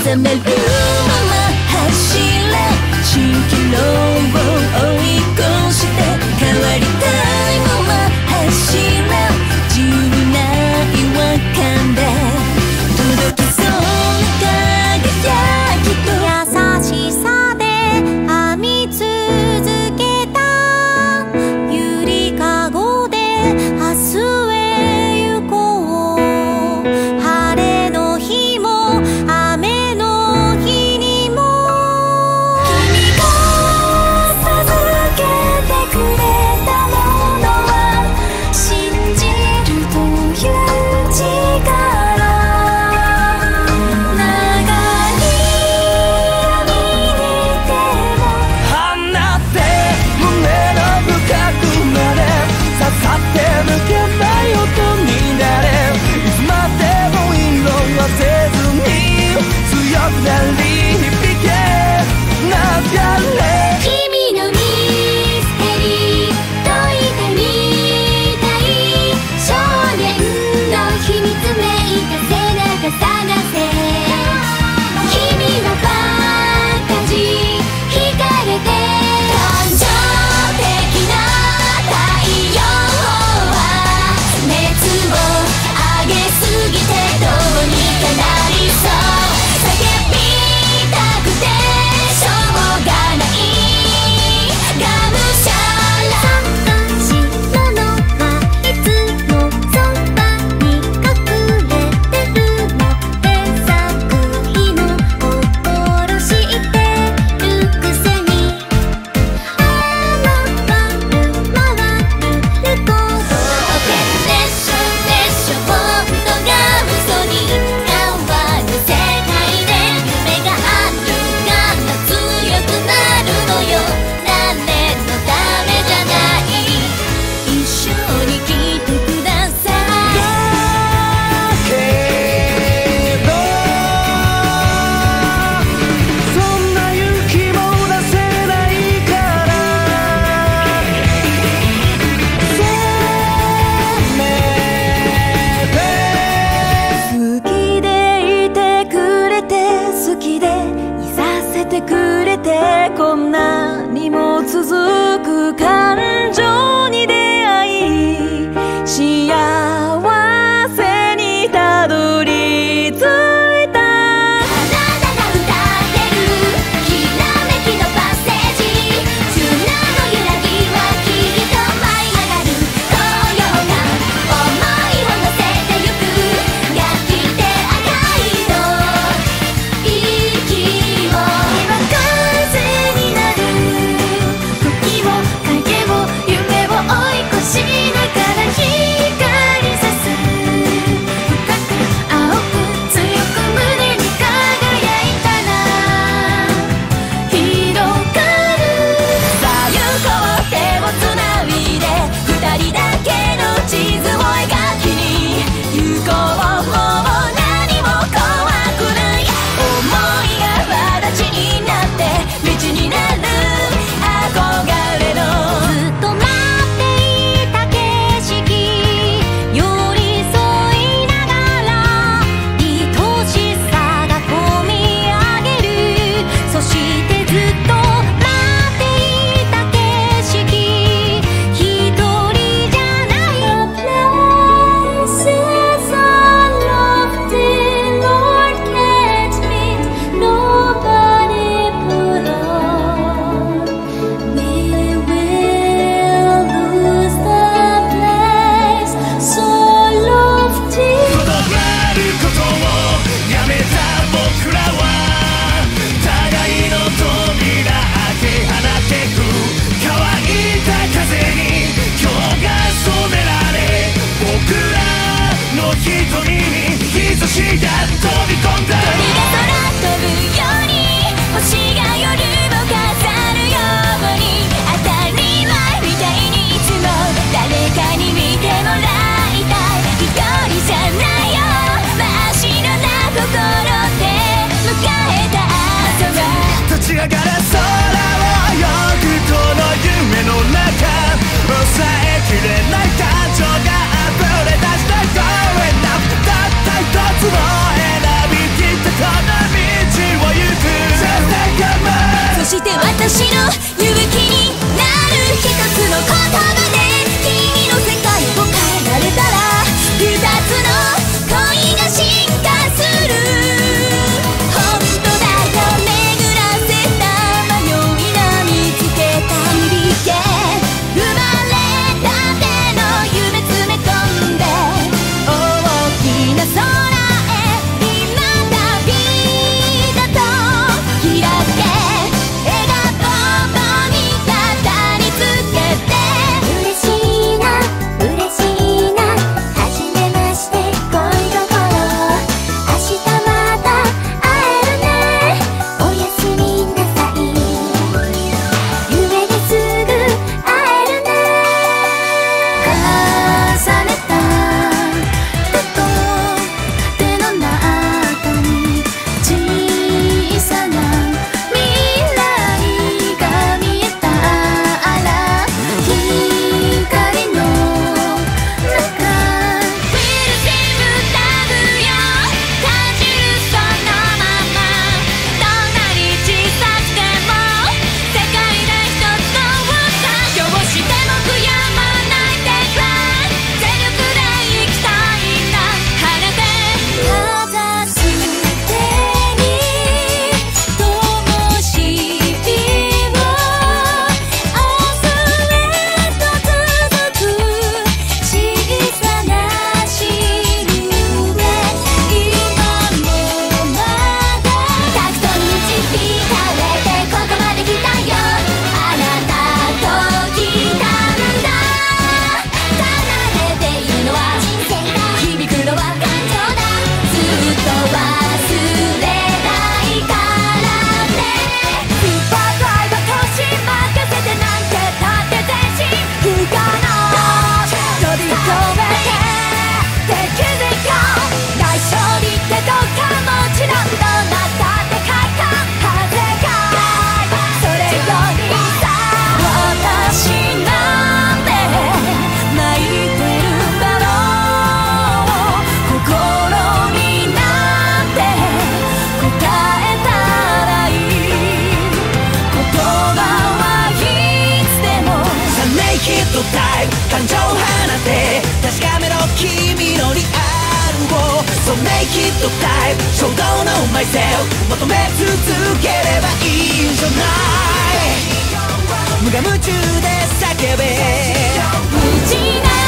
覚めるまま走れ蜃気楼を追い越して変わりたいまま走れ自由な違和感で届きそうな輝きと優しさで編み続けたゆりかごで明日へ行こう晴れの日も雨の日にも君が授けてくれたものは信じるという力長い闇にでも放って胸の深くまで刺さって抜けない音になれいつまでも色褪せずに強くなり響け流れ君のミステリー解いてみたい少年の秘密めいた背中探せ君はファンタジー惹かれて感情的な太陽は熱を上げすぎてどうにかなりそう叫びたくてしょうがないがむしゃら探し物はいつもそばに隠れてるの手探りの心してるくせに回るレコードでしょ本当が嘘に変わる世界で夢があるから強くなるのよ誰のためじゃない一緒に来てくださいけどそんな勇気も出せないからせめて好きでいてくれて好きでいさせてくれてこんなにも続く感情に出会い幸せにたどり着いたあなたが歌ってるきらめきのパッセージ砂の揺らぎはきっと舞い上がる高揚感想いを乗せてゆく焼き手赤いの息を今風になる時を影を夢を追い越しながら光さす深く青く強く胸に輝いたら広がるさあ行こう手をつないで二人だけの地図を描きに行こうもう何も怖くない想いが形になって道になる憧れのずっと待っていた景色寄り添いながら愛しさがこみ上げるそしてずっと待っていた景色一人じゃない Places I loved in Lord can't meet nobody put on we will lose the place so lofty 断ることをやめた僕らは互いの扉開け放ってく乾いた風に今日が染められ僕らの瞳に日差しが飛び込んだ鳥が空飛ぶように星が夜を飾るように当たり前みたいにいつも誰かに見てもらいたい一人じゃないよ真っ白な心で迎えた朝は立ち上がれ空を泳ぐこの夢の中抑えきれない感情が溢れ出して Going up たった一つの選び切ってたたい感情を放って確かめろ君のリアルを So make it time 衝動の myself 求め続ければいいんじゃない無我夢中で叫べ無事な